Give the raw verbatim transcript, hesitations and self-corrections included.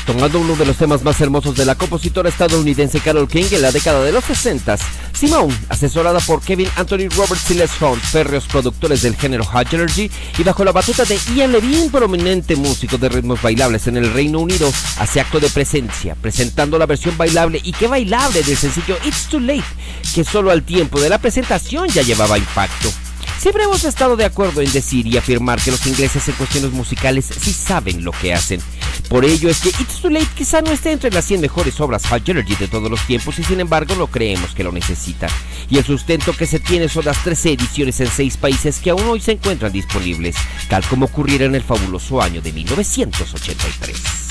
Tomando uno de los temas más hermosos de la compositora estadounidense Carole King en la década de los sesentas, Simone, asesorada por Kevin Anthony Roberts y Les Hunt, férreos productores del género Hot Energy, y bajo la batuta de Ian Levine, prominente músico de ritmos bailables en el Reino Unido, hace acto de presencia, presentando la versión bailable y que bailable del sencillo It's Too Late, que solo al tiempo de la presentación ya llevaba impacto. Siempre hemos estado de acuerdo en decir y afirmar que los ingleses en cuestiones musicales sí saben lo que hacen. Por ello es que It's Too Late quizá no esté entre las cien mejores obras Hot Energy de todos los tiempos y sin embargo lo creemos que lo necesita. Y el sustento que se tiene son las trece ediciones en seis países que aún hoy se encuentran disponibles, tal como ocurriera en el fabuloso año de mil novecientos ochenta y tres.